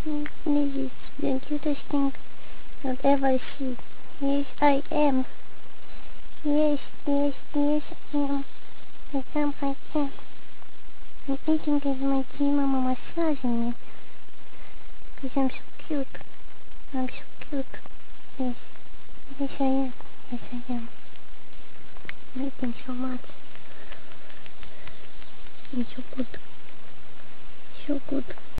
This is the cutest thing you'll ever see. Yes, I am. Yes, yes, yes, I am. I am, I am. I'm eating as my tea mama massaging me. Because I'm so cute. I'm so cute. Yes. Yes, I am. Yes, I am.